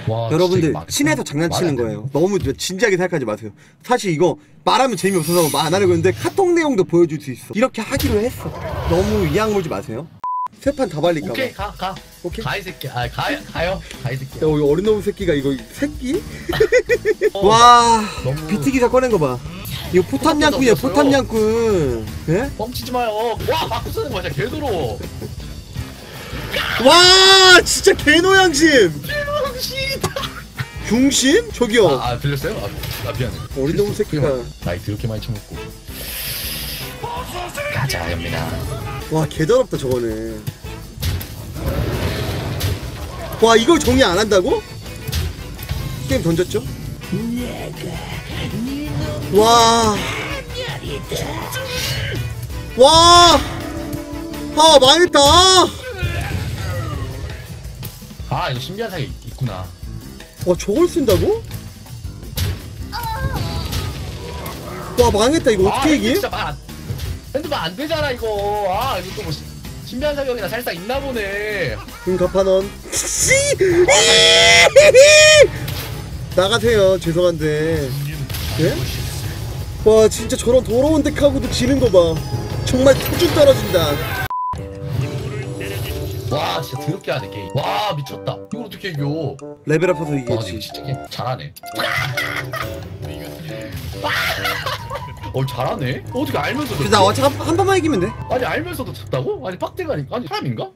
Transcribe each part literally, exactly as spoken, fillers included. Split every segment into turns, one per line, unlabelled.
와,
여러분들 친해서 장난치는 거예요. 너무 진지하게 생각하지 마세요. 사실 이거 말하면 재미없어서 말 안 하려고 했는데 카톡 내용도 보여줄 수 있어. 이렇게 하기로 했어. 너무 이악 물지 마세요. 세 판 다 발릴까 봐.
오케이 가 가.
오케이.
가 이 새끼. 아 가, 가요. 가 이 새끼.
야, 우리 어린 놈 새끼가 이거 새끼? 어, 와
너무...
비트 기사 꺼낸 거 봐. 이거 포탄 양꾼이야 포탄 양꾼. 예?
뻥치지 마요. 와 바꾸 쓰는 거야 진짜 개더러워.
와 진짜 개노양심.
개노양심이다.
중심? 저기요.
아, 아 들렸어요? 아, 아 미안해.
어린 놈 새끼가.
나이 그렇게 많이 처먹고. 가자 연민아.
와 개더럽다 저거는. 와 이걸 정리 안 한다고? 게임 던졌죠? 와. 와. 아 망했다.
아 이거 신비한 사기 있구나.
와 저걸 쓴다고? 와 망했다 이거 어떻게
아,
얘기해?
진짜 말 안, 핸드폰 안 되잖아 이거. 아 이거 또뭐 신비한 사격이나 살짝 있나 보네.
응 가파넌. 나가세요 죄송한데. 예? 와 진짜 저런 더러운 덱하고도 지는 거 봐. 정말 수준 떨어진다.
와 진짜 더럽게 하네 게임. 와 미쳤다. 이걸 어떻게 이겨?
레벨업해서
와 이거
이기겠지.
진짜 게 잘하네. 어 잘하네. 어떻게 알면서도?
그래서 나 어차피 한, 한 번만 이기면 돼.
아니 알면서도 졌다고? 아니 빡대가니까 아니 사람인가?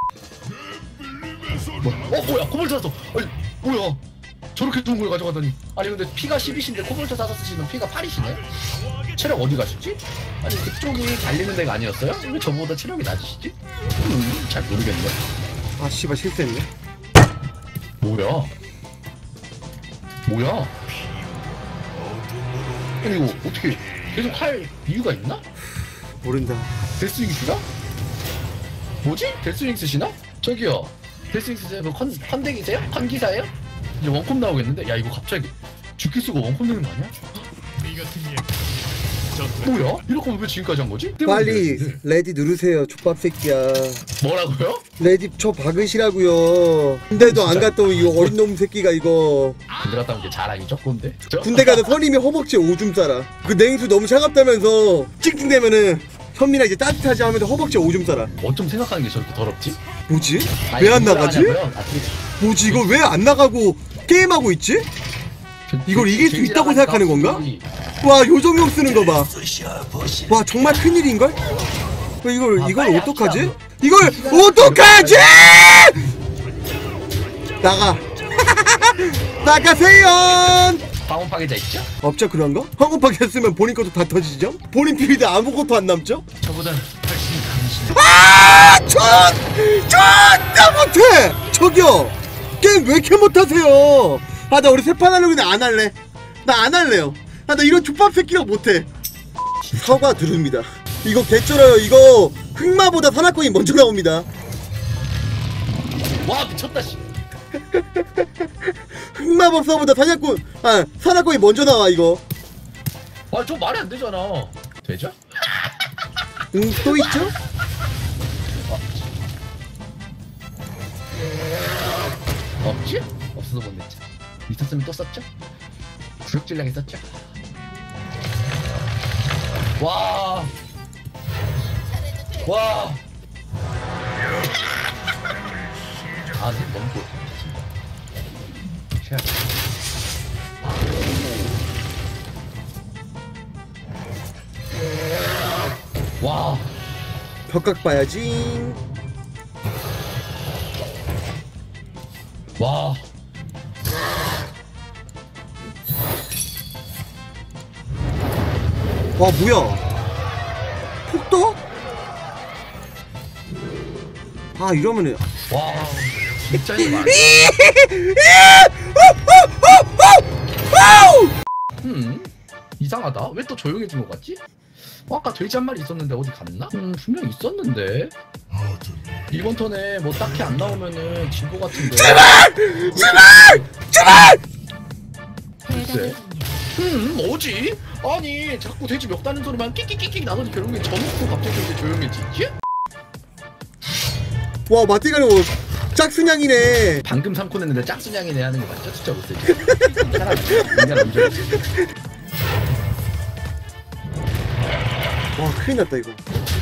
뭐, 어 뭐야 코볼트 샀어. 아니 뭐야 저렇게 좋은 걸 가져가다니. 아니 근데 피가 십이신데 코볼트 사서 쓰시는 피가 팔이시네. 체력 어디 가시지? 아니 그쪽이 달리는 데가 아니었어요? 왜 저보다 체력이 낮으시지? 음, 잘 모르겠네.
아 씨발 실수했네.
뭐야? 뭐야? 아니 이거 어떻게 계속 할 이유가 있나?
모른다.
데스윙스가? 뭐지? 데스윙스시나? 저기요 데스윙스세요? 그 컨, 컨덱이세요? 컨기사예요? 이제 원콤 나오겠는데? 야 이거 갑자기 죽기 쓰고 원콤 되는 거 아니야? 뭐야? 이렇게 하면 왜 지금까지 한 거지?
빨리 레디 누르세요 족밥 새끼야.
뭐라고요?
레디 저 박으시라고요. 군대도 안 갔다 온 이 어린 놈 새끼가 이거.
군대 갔다 온 게 자랑이 조건데?
군대 가서 선임이 허벅지에 오줌 싸라. 그 냉수 너무 차갑다면서 찡찡대면은 현민아 이제 따뜻하지 하면서 허벅지에 오줌 싸라.
어쩜 생각하는 게 저렇게 더럽지?
뭐지? 왜 안 나가지? 뭐지 이거 왜 안 나가고 게임하고 있지? 이걸 이길 수 있다고 생각하는 건가? 와 요정용 쓰는 거 봐. 와 정말 큰일인걸? 이걸 이걸 어떡하지? 이걸 어떡하지? 나가. 나가세요.
황혼 파괴자 있죠?
없죠 그런 거? 황혼 파괴 쓰면 본인 것도 다 터지죠? 본인 필드 아무것도 안 남죠?
저보단 훨씬 강하시네.
아! 전! 존나 못해! 저기요! 게임 왜 이렇게 못하세요? 아 나 우리 세 판 하려고 했는데 안 할래. 나 안 할래요. 아 나 이런 족밥 새끼랑 못해. 사과 드립니다. 이거 개쩔어요. 이거 흑마보다 산악권이 먼저 나옵니다.
와 미쳤다 씨.
흑마법사보다 사냥꾼 아 산악권이 먼저 나와 이거.
아 저 말이 안 되잖아. 되죠?
응 또 있죠?
없지? 없어서 못 냈지. 있었으면 또 썼죠? 구역질량이 썼죠? 와. 와. 아, 내 너무 좋다. 와.
벽각 봐야지.
와.
와 뭐야? 폭도? 아 이러면은
와. 진짜 이거 많아. 음 이상하다. 왜 또 조용해진 것 같지? 어, 아까 돼지 한 마리 있었는데 어디 갔나? 음 분명 있었는데 이번 턴에 뭐 딱히 안 나오면은 진 것 같은데.
제발! 제발! 제발!
글쎄. 음 뭐지? 아니 자꾸 돼지 멱 다는 소리만 끽끽끽끽 나더니 결국엔 저놓고 갑자기 이렇게 조용해지지?
와 마띠가리 짝순양이네.
방금 삼 코 냈는데 짝순양이네 하는 거 맞죠? 진짜 못쓰지. 사람 인간 언제
와 큰일 났다 이거.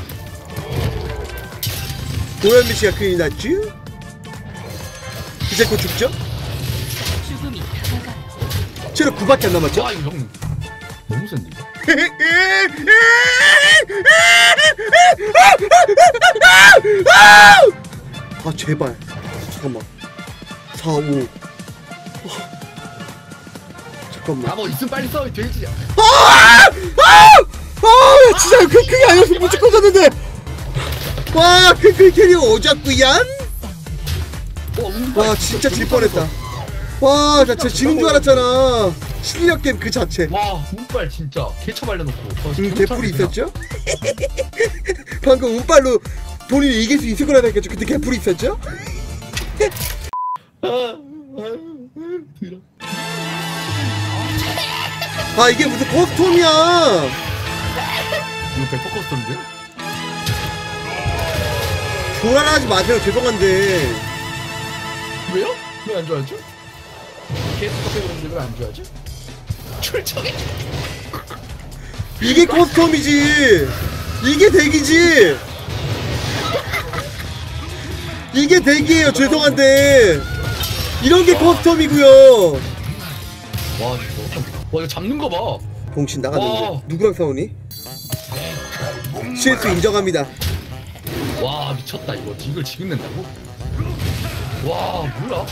오현미 씨가 큰일 났지? 이제 곧 죽죠?
죽음이 다가가.
체력 구밖에 안 남았죠?
와 이거 형 너무 센데 이거.
아 제발 잠깐만 사, 오 잠깐만
아뭐 있으면 빨리 써 돼지.
아! 아! 아! 진짜 그, 그게 아니었으면 무조건 졌는데 와! 그, 그 캐리어 오졌구얀? 와 진짜 질 뻔했다 와 나 진짜 지는 줄 알았잖아 실력 게임 그 자체
와 운빨 진짜 개처 발려놓고. 어,
음, 개풀이 있었죠? 방금 운빨로 본인이 이길 수 있을 거라 생각했죠 근데 개풀이 있었죠? 아 이게 무슨 코스튬이야
이거 백 퍼센트 스토리인데?
조랄하지 마세요 죄송한데
왜요? 왜 안 좋아하죠? 계속 카페 오는데 왜 안 좋아하죠? 출정해.
이게 커스텀이지 이게 덱이지 이게 덱이에요 죄송한데 이런 게 커스텀이고요
와 이거 와 이거 잡는 거 봐.
봉신 나갔는데
와.
누구랑 싸우니? 실수 인정합니다
와 미쳤다 이거 이걸 지금 낸다고? 와 뭐야?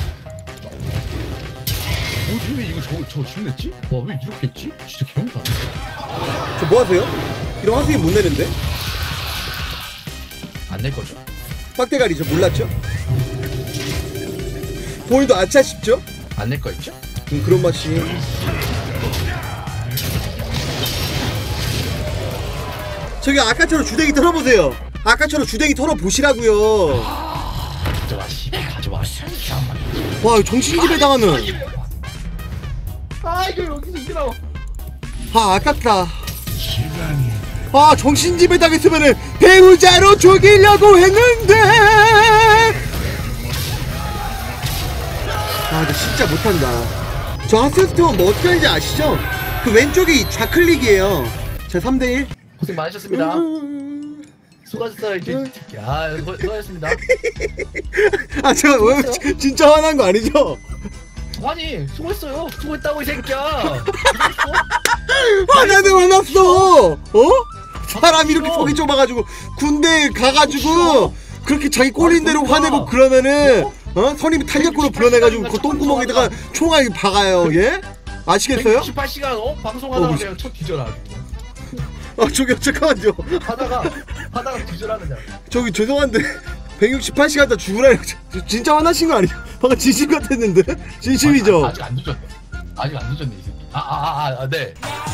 뭐지 왜 이거 저거 저거 지금 냈지? 와 왜 이렇게 했지? 진짜 개운다.
저 뭐하세요? 이런 화수기 못 내는데?
안 낼 거죠?
빡대가리죠 몰랐죠? 본인도 아차 싶죠?
안 낼 거 있죠?
음, 그런 맛이 저기 아까처럼 주댕이 털어보세요 아까처럼 주댕이 털어보시라고요
가져와 씨 가져와 씨.
와 정신집에 당하면
아 이거 여기서 이게 나와.
아 아깝다 아 정신집에 당했으면은 배우자로 죽이려고 했는데 아 근데 진짜 못한다 저 하스스톤 뭐 어떻게 하는지 아시죠? 그 왼쪽이 좌클릭이에요 자 삼 대 일
고생 많으셨습니다. 수고하셨어요 이제. 야 수고- 수고하셨습니다.
아 제가 왜 지- 진짜 화난 거 아니죠?
아니 수고했어요. 수고했다고 이 새끼야.
화나네 화났어 어? 사람 이렇게 속이 좁아가지고 군대 가가지고 그렇게 자기 꼴린 대로 화내고 그러면은 어? 선임이 탄력구로 불어내가지고 그 똥구멍에다가 총알 박아요 예? 아시겠어요?
백육십팔 시간 어? 방송하다가
어,
그냥 첫 뒤져라.
아 저기 잠깐만요
하다가 하다가 뒤져라는 자.
저기 죄송한데 백육십팔 시간 다 죽으라 저- 진짜 화나신 거 아니에요? 방금 진심 같았는데 진심이죠?
아직 안 늦었네. 아직 안 늦었네 이 새끼. 아아아 아, 아, 네.